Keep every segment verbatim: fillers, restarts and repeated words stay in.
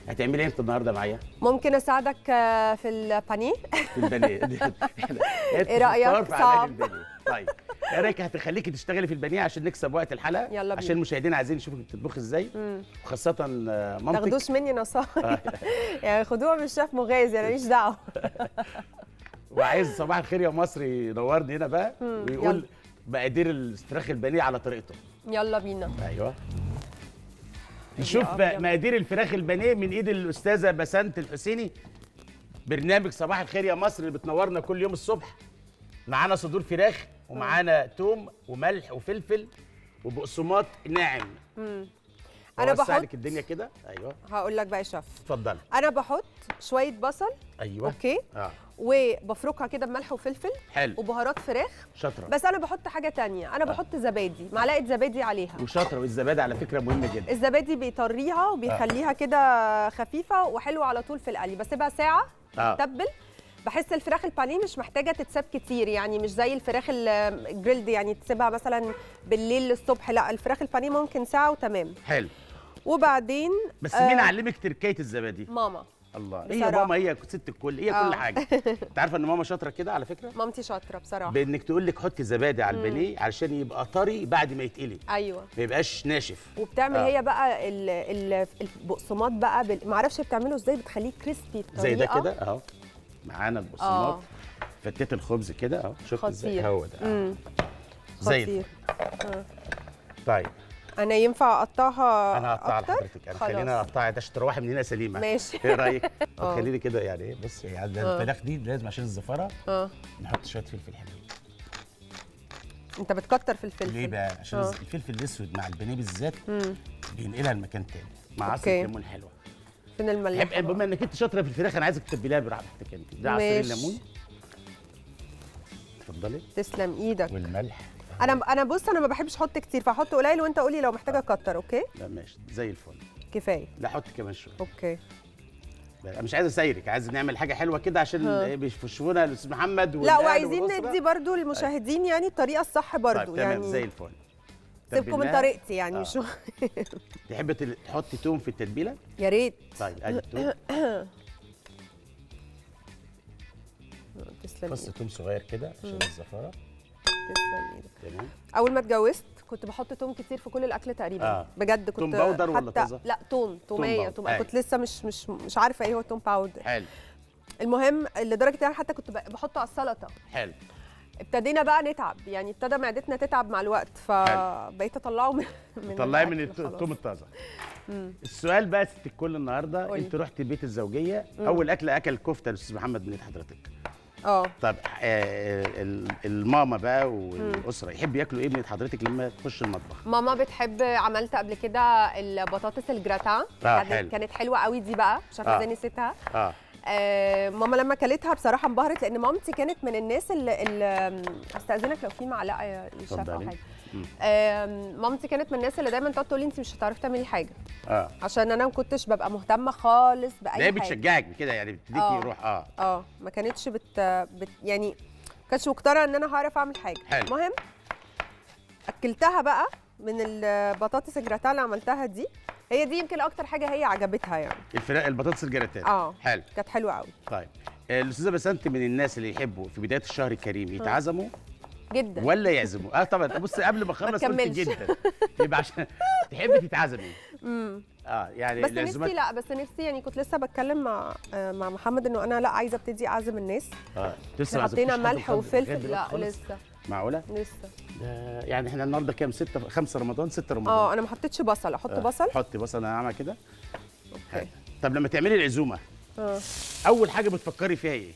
هتعملي ايه انت النهارده معايا؟ ممكن اساعدك في البانيه. في البانيه. ايه رايك؟ صعب. طيب ايه رايك هتخليكي تشتغلي في البانيه عشان نكسب وقت الحلقه؟ يلا بينا. عشان المشاهدين عايزين يشوفوا بتطبخي ازاي، وخاصه مامتك. ما تاخدوش مني نصائح. يعني خدوها من الشيف مغازي، انا ماليش دعوه. وعايز صباح الخير يا مصر ينورني هنا بقى ويقول مقادير الفراخ البانيه على طريقته. يلا بينا. ايوه نشوف مقادير الفراخ البانيه من ايد الاستاذه بسنت الحسيني. برنامج صباح الخير يا مصر اللي بتنورنا كل يوم الصبح. معانا صدور فراخ ومعانا توم وملح وفلفل وبقسماط ناعم. امم انا بحط لك الدنيا كده. ايوه هقول لك بقى يا شيف. اتفضلي. انا بحط شويه بصل. ايوه اوكي اه وبفركها كده بملح وفلفل. حلو. وبهارات فراخ. شاطره. بس انا بحط حاجه تانية، انا بحط آه. زبادي، معلقه زبادي عليها. وشاطره. والزبادي على فكره مهمه جدا. الزبادي بيطريها وبيخليها آه. كده خفيفه وحلوه على طول في القلي. بسيبها ساعه آه. تتبل. بحس الفراخ البانيه مش محتاجه تتساب كتير، يعني مش زي الفراخ الجريلد يعني تسيبها مثلا بالليل للصبح، لا الفراخ البانيه ممكن ساعه وتمام. حلو. وبعدين بس مين آه علمك تركيه الزبادي؟ ماما. الله. هي ماما هي ست الكل، هي آه. كل حاجه. انت عارفه ان ماما شاطره كده على فكره؟ مامتي شاطره بصراحه بانك تقول لك حطي زبادي على البانيه علشان يبقى طري بعد ما يتقلي. ايوه ما يبقاش ناشف. وبتعمل آه. هي بقى البقسماط بقى بال... ما اعرفش بتعمله ازاي، بتخليه كريسبي بطريقه زي ده كده اهو. معانا البقسماط. فتيت الخبز كده اهو. شفت ازاي؟ هو ده امم زي الفل. آه. طيب انا ينفع اقطعها؟ انا هقطعها لحضرتك. انا خلينا اقطعها عشان تروحي من هنا سليمه. ماشي. ايه رايك؟ خليني كده يعني ايه. بص يعني الفراخ دي لازم عشان الزفاره اه نحط شويه فلفل حلوين. انت بتكتر في الفلفل ليه بقى؟ عشان أوه. الفلفل الاسود مع البانيه بالذات بينقلها لمكان تاني مع عصير ليمون حلوه. فين الملح؟ بما انك انت شاطره في الفراخ انا عايزك تتبليها براحتك انت. ده عصير الليمون. اتفضلي. تسلم ايدك. والملح. انا انا بص انا ما بحبش احط كتير، فاحط قليل وانت قولي لو محتاجه اكتر. اوكي؟ لا ماشي زي الفل. كفايه. لا حط كمان شويه. اوكي. انا مش عايز اسيرك، عايز نعمل حاجه حلوه كده عشان بيفشونا الاستاذ محمد. لا وعايزين ندي برضو للمشاهدين يعني الطريقه الصح برضو. طيب يعني تمام زي الفل. سيبكم من طريقتي يعني. مش آه. تحبي تحطي توم في التتبيله؟ يا ريت. طيب ادي التوم. تسلم. فص توم صغير كده عشان الزفاره. تسلم ايدك. تمام. اول ما اتجوزت كنت بحط توم كتير في كل الاكل تقريبا. آه. بجد كنت. توم باودر ولا طازه؟ لا توم توميه. توم توم. كنت لسه مش مش مش عارفه ايه هو التوم باودر. حلو. المهم لدرجه ان انا حتى كنت بحطه على السلطه. حلو. ابتدينا بقى نتعب، يعني ابتدى معدتنا تتعب مع الوقت، فبقيت اطلعه من من طلعي من التوم الطازه. السؤال بقى ست الكل النهارده، انت رحتي بيت الزوجيه مم. اول اكله اكل كفته الاستاذ محمد من حضرتك. اه طب آه الماما بقى والاسره يحبوا ياكلوا ايه من حضرتك لما تخش المطبخ؟ ماما بتحب، عملت قبل كده البطاطس الجراتان. آه حلو. كانت حلوه قوي دي بقى، مش عارفه ازاي آه. نسيتها. اه آه ماما لما كلتها بصراحه انبهرت، لان مامتي كانت من الناس اللي, اللي استاذنك لو في معلقه يا شيف او حاجه. آه مامتي كانت من الناس اللي دايما تقعد تقول لي انت مش هتعرفي تعملي حاجه. اه عشان انا ما كنتش ببقى مهتمه خالص باي حاجه. هي بتشجعك كده يعني، بتديكي روح. اه اه ما كانتش بت, بت يعني ما كانتش مقتنعه ان انا هعرف اعمل حاجه. حلو. المهم اكلتها بقى من البطاطس الجراتان اللي عملتها دي، هي دي يمكن اكتر حاجه هي عجبتها يعني. الفراخ البطاطس الجراتان. اه حلو. كانت حلوه قوي. طيب الاستاذه بسنت من الناس اللي يحبوا في بدايه الشهر الكريم يتعزموا جدا ولا يعزموا؟ اه طبعا. بص قبل ما اخلص قلت جدا يبقى عشان تحبي تتعزمي. امم اه يعني بس العزومات... نفسي لا بس نفسي يعني كنت لسه بتكلم مع مع محمد انه انا لا عايزه ابتدي اعزم الناس. اه لسه حطينا ملح وفلفل. لا لسه. معقوله؟ لسه. ده يعني احنا النهارده كام؟ ستة خمسة رمضان ستة رمضان. اه انا ما حطيتش بصل. احط آه. بصل؟ حطي بصل. انا عامله كده. اوكي. طب لما تعملي العزومه اه اول حاجه بتفكري فيها ايه؟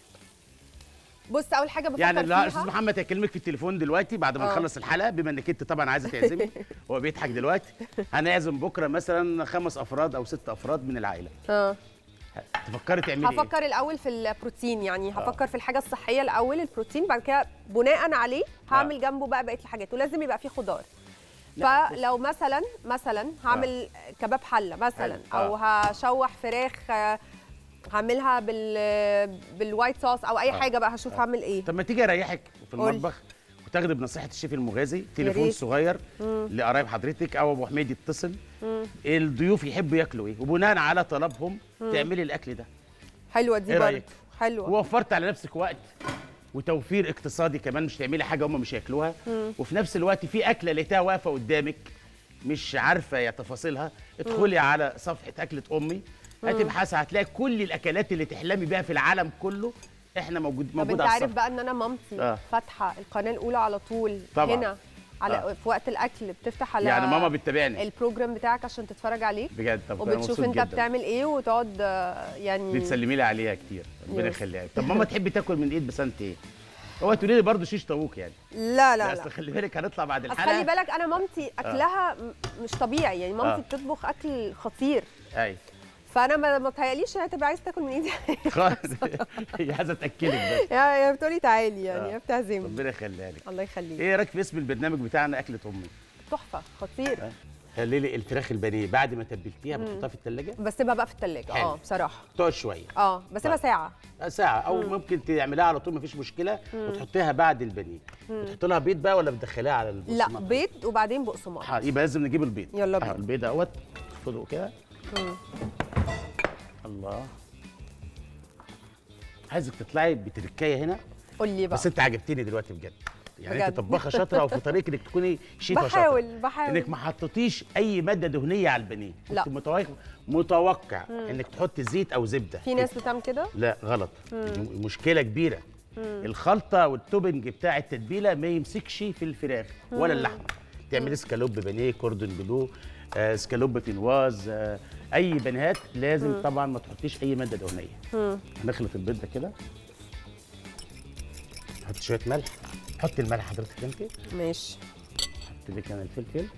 بص اول حاجه بفكر يعني فيها، الاستاذ محمد هيكلمك في التليفون دلوقتي بعد ما نخلص الحلقه، بما انك انت طبعا عايزه تعزمي. هو بيضحك دلوقتي. هنعزم بكره مثلا خمس افراد او ست افراد من العائله. اه تفكري تعملي ايه؟ هفكر الاول في البروتين، يعني هفكر آه. في الحاجه الصحيه الاول البروتين، بعد كده بناء عليه هعمل آه. جنبه بقى بقيه الحاجات، ولازم يبقى فيه خضار. فلو مثلا مثلا هعمل آه. كباب حله مثلا آه. او هشوح فراخ هعملها بال بالوايت صوص او اي آه. حاجه بقى، هشوف آه. هعمل ايه. طب ما تيجي اريحك في المطبخ وتاخدي بنصيحه الشيف المغازي تليفون صغير لقرايب حضرتك او ابو حميد يتصل، الضيوف يحبوا ياكلوا ايه، وبناء على طلبهم تعملي الاكل ده. حلوه دي إيه برضه، رأيك؟ حلوه. ووفرت على نفسك وقت وتوفير اقتصادي كمان، مش تعملي حاجه هم مش هياكلوها، وفي نفس الوقت في اكله لقيتها واقفه قدامك مش عارفه يا تفاصيلها، ادخلي على صفحه اكله امي هتبحثي هتلاقي كل الاكلات اللي تحلمي بيها في العالم كله احنا موجود طب موجوده انت على عارف الصفحه. بقى ان انا مامتي آه. فاتحه القناه الاولى على طول طبعا. هنا على آه. في وقت الاكل بتفتح على يعني ماما بتتابعني البروجرام بتاعك عشان تتفرج عليه بجد. طب أنا وبتشوف مبسوط انت جداً. بتعمل ايه وتقعد آه، يعني بتسلمي لي عليها كتير، ربنا يس. يخليها لك. طب ماما تحبي تاكل من ايد بسنت ايه؟ هو تقولي لي برضه شيش طاووق يعني. لا لا لا لا اصل خلي بالك هنطلع بعد اصل الحلقه. خلي بالك انا مامتي اكلها م- مش طبيعي، يعني مامتي آه. بتطبخ اكل خطير، ايوه فانا ما ما تهيأليش انها تبقى عايزه تاكل من ايدي. خالص هي عايزه تاكلك بس. يا بتقولي تعالي يعني، آه. يا بتعزمني. ربنا يخليها لك. الله يخليك. ايه رايك في اسم البرنامج بتاعنا اكله امي؟ تحفه، خطير. خلي لي الفراخ البانيه بعد ما تبلتيها بتحطها في الثلاجه بسيبها بقى في الثلاجه. حلو. اه بصراحه تقعد شويه اه بسيبها طيب. ساعه. ساعه او مم. ممكن تعمليها على طول مفيش مشكله وتحطيها بعد البانيه. بتحط لها بيض بقى ولا بتدخليها على البقسماط؟ لا بيض وبعدين بقسماط. ح- يبقى لازم نجيب البيض. يلا بينا. آه، البيض اهوت خده كده. الله، عايزك تطلعي بتركايه هنا. قول لي بقى. بس انت عجبتني دلوقتي بجد، يعني بجد. انت طباخه شاطره وفي طريقك انك تكوني شيفه شاطره. بحاول بحاول انك ما حطيتيش اي ماده دهنيه على البانيه. لا. كنت متوقع متوقع انك تحطي زيت او زبده. في ناس بتعمل كده. لا غلط، م- مشكله كبيره. الخلطه والتوبنج بتاع التتبيله ما يمسكش في الفراخ ولا اللحمه. تعملي سكالوب بانيه، كوردون بلو، آه سكالوب بينواز، آه اي بانيهات لازم طبعا ما تحطيش اي ماده دهنيه. هنخلط البيض ده كده، نحط شويه ملح. حطي الملح حضرتك انت، ماشي. حط لك انا الفلفل.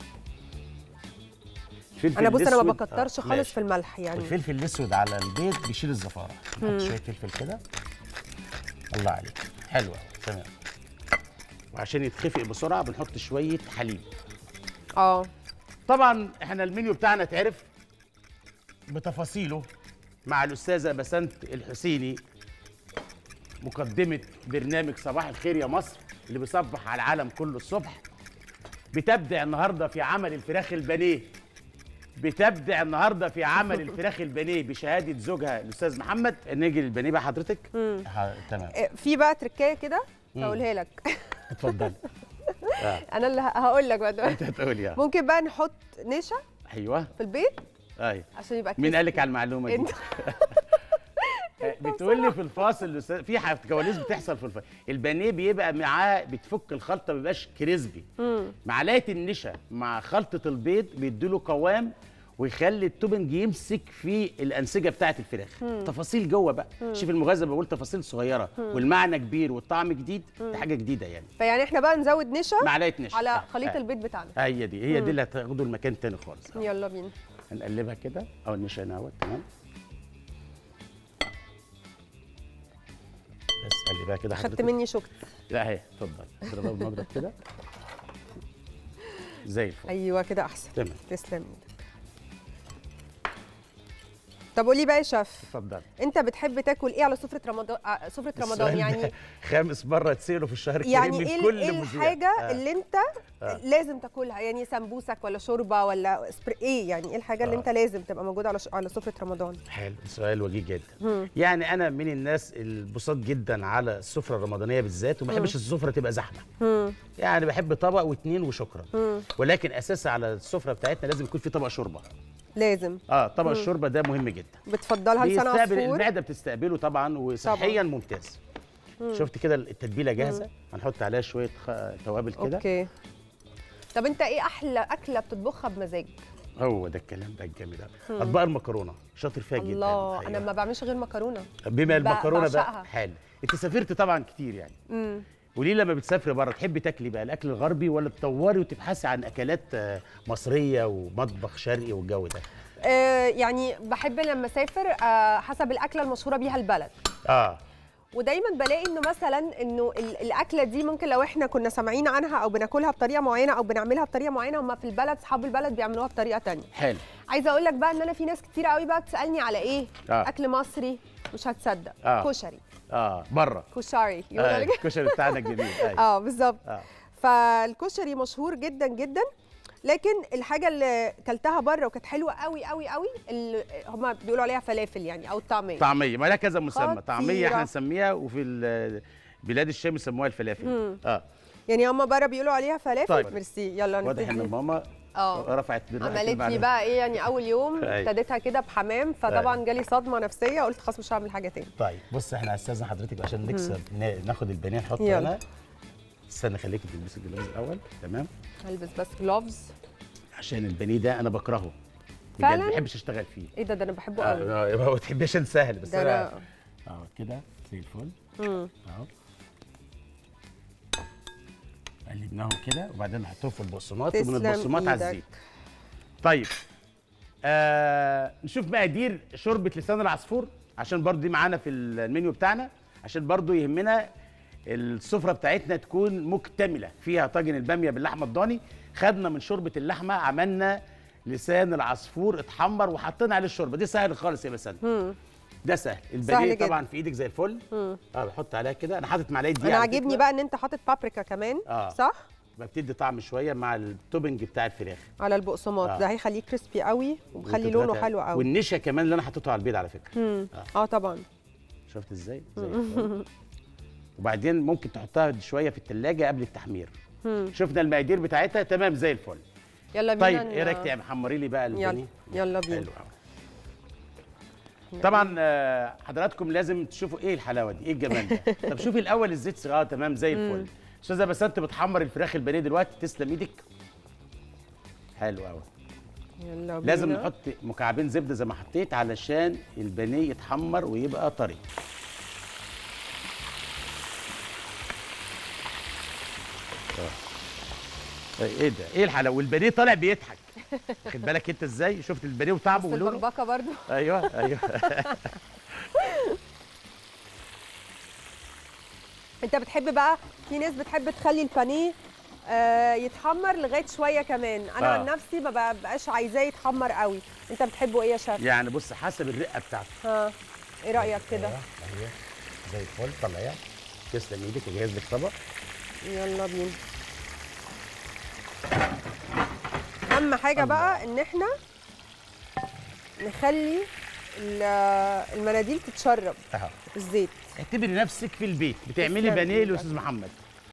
الفلفل انا بص انا ما الأسود- بكترش آه، خالص ماشي. في الملح يعني. الفلفل الاسود على البيض بيشيل الزفاره. نحط شويه فلفل كده. الله عليك، حلوه تمام. وعشان يتخفق بسرعه بنحط شويه حليب. اه طبعا احنا المنيو بتاعنا اتعرف بتفاصيله مع الاستاذه بسنت الحسيني، مقدمه برنامج صباح الخير يا مصر اللي بيصبح على العالم كله الصبح. بتبدع النهارده في عمل الفراخ البانيه. بتبدع النهارده في عمل الفراخ البانيه بشهاده زوجها الاستاذ محمد. نيجي للبانيه بقى حضرتك. ح- تمام إيه، في بقى تركايه كده هقولها لك. اتفضلي. آه. انا اللي ه- هقول لك بقى. انت هتقولي يعني. ممكن بقى نحط نشا ايوه في البيض ايوه. عشان يبقى مين كريسبي. قال لك على المعلومه دي؟ انت. بتقول لي في الفاصل الأستاذ- في ح- كواليس بتحصل في الفاصل. البانيه بيبقى معاه بتفك الخلطه ما بيبقاش كريسبي. معلقه النشا مع خلطه البيض بيديله قوام ويخلي التوبنج يمسك في الانسجه بتاعه الفراخ. تفاصيل جوه بقى. شوف المغذى بقول تفاصيل صغيره والمعنى كبير والطعم جديد. دي حاجه جديده يعني. فيعني احنا بقى نزود نشا معلقه نشا على آه، خليط آه. البيض بتاعنا. هي دي هي دي اللي هتاخده المكان تاني خالص. آه. يلا بينا. هنقلبها كده او النشا هنا اهوت تمام. بس قلبها كده خدت حضرتك. مني شوكت. لا اهي اتفضل اضربها بالمضرب كده زي الفل. ايوه كده احسن. تمام تسلم ايدك. طب قولي بقى يا شيف، اتفضل. انت بتحب تاكل ايه على سفره رمضان؟ آه، سفره رمضان السؤال يعني ده خامس مره تسأله في الشهر الكريم يعني من ايه كل ايه مذيع. الحاجه آه. اللي انت آه. لازم تاكلها؟ يعني سمبوسك ولا شوربه ولا سبري، ايه يعني ايه الحاجه اللي آه. انت لازم تبقى موجوده على ش... على سفره رمضان؟ حلو، سؤال وجيه جدا. يعني انا من الناس البساط جدا على السفره الرمضانيه بالذات، وما بحبش السفره تبقى زحمه. يعني بحب طبق واثنين وشكرا. ولكن اساسا على السفره بتاعتنا لازم يكون في طبق شوربه. لازم. اه طبق الشوربه ده مهم جدا. بتفضلها لسان بيستقبل عصفور؟ المعده بتستقبله طبعا وصحيا ممتاز. شفت كده التتبيله جاهزه، هنحط عليها شويه خ... توابل كده. اوكي. طب انت ايه احلى اكله بتطبخها بمزاج؟ هو ده الكلام بقى الجامد ده. اطباق المكرونه شاطر فيها جدا. الله، الحقيقة. انا ما بعملش غير مكرونه. بما المكرونه بعشقها. بقى حلو. انت سافرت طبعا كتير يعني. امم وليه لما بتسافري بره تحبي تاكلي بقى الاكل الغربي ولا تدوري وتبحثي عن اكلات آه، مصريه ومطبخ شرقي والجو ده؟ آه يعني بحب لما اسافر آه حسب الاكله المشهوره بيها البلد. اه ودايما بلاقي انه مثلا انه ال- الاكله دي ممكن لو احنا كنا سامعين عنها او بناكلها بطريقه معينه او بنعملها بطريقه معينه، هم في البلد اصحاب البلد بيعملوها بطريقه تانية. حلو. عايزه اقول لك بقى ان انا في ناس كتير قوي بقى بتسالني على ايه؟ آه. اكل مصري مش هتصدق. آه. كشري. اه بره كشري يقول آه. لك. الكشري بتاعنا الجميل. أيوة. اه بالظبط. آه. فالكشري مشهور جدا جدا، لكن الحاجه اللي كلتها بره وكانت حلوه قوي قوي قوي اللي هم بيقولوا عليها فلافل يعني، او الطعميه. طعميه، ما لها كذا مسمى. خطيرة. طعميه احنا نسميها، وفي ال- بلاد الشام يسموها الفلافل. مم. اه يعني هم بره بيقولوا عليها فلافل. طيب. ميرسي. يلا واضح ان نبتدي. ماما اه رفعت بالراحه عملت لي بقى ايه يعني اول يوم أيوة. ابتديتها كده بحمام، فطبعا جالي صدمه نفسيه، قلت خلاص مش هعمل حاجه تاني. طيب بص، احنا استاذن حضرتك عشان نكسب نا- ناخد البانيه نحطه يلا. هنا. استنى خليكي تلبسي الجلوز الاول. تمام. هلبس بس جلوفز. عشان البانيه ده انا بكرهه فعلاً؟ بجد، ما بحبش اشتغل فيه. ايه ده ده انا بحبه قوي. اه آه، ما بتحبيش عشان سهل، بس ده انا انا اه كده زي الفل. امم اهو قلبناهم كده، وبعدين نحطهم في البقسماط، ومن تسلم البقسماط على إيدك. الزيت. طيب آه نشوف مقادير شوربه لسان العصفور، عشان برضو دي معانا في المنيو بتاعنا، عشان برضو يهمنا السفره بتاعتنا تكون مكتمله. فيها طاجن الباميه باللحمه الضاني، خدنا من شوربه اللحمه عملنا لسان العصفور اتحمر وحطينا عليه الشوربه. دي سهل خالص يا بسنت. امم ده سهل. سهل البانيه جدا. طبعا في ايدك زي الفل. امم اه بحط عليها كده، انا حاطط معلقه دقيق انا على عاجبني فكرة. بقى ان انت حاطط بابريكا كمان. آه. صح ببتدي طعم شويه مع التوبنج بتاع الفراخ. على البقسماط. آه. ده هيخليه كريسبي قوي ومخلي وانت لونه دلوقتي- حلو قوي. والنشا كمان اللي انا حطيته على البيض على فكره. امم آه. اه طبعا. شفت ازاي؟ زي الفل. وبعدين ممكن تحطها شويه في الثلاجه قبل التحمير. مم. شفنا المقادير بتاعتها تمام زي الفل. يلا بينا. طيب ن- ايه رايك تعمل حمري لي بقى يلا البانيه؟ يلا بينا. حلو قوي. طبعا آه، حضراتكم لازم تشوفوا ايه الحلاوه دي، ايه الجمال ده. طب شوفي الاول الزيت. اه تمام زي الفل. استاذه بسنت بتحمر الفراخ البانيه دلوقتي، تسلم ايدك. حلو قوي. يلا بينا. لازم نحط مكعبين زبده زي ما حطيت علشان البانيه يتحمر ويبقى طري. اه ايه ده؟ ايه الحلاوه؟ والبانيه طالع بيضحك. خد بالك انت ازاي؟ شفت البانيه وطعمه بس ولونه؟ البكبكه برضو. ايوه ايوه. انت بتحب بقى، في ناس بتحب تخلي البانيه آه يتحمر لغايه شويه كمان. انا آه. عن نفسي ما ببقاش عايزاه يتحمر قوي. انت بتحبه ايه يا شيف؟ يعني بص حسب الرقه بتاعته. ها ايه رايك كده؟ ايوه ايوه زي الفل. طلعيها. تسلم ايدك. اجهز لك طبق. يلا بينا. اهم حاجه الله. بقى ان احنا نخلي ال- المناديل تتشرب اهو. الزيت. اعتبري نفسك في البيت بتعملي تسلم بانيه إيدك. لاستاذ محمد.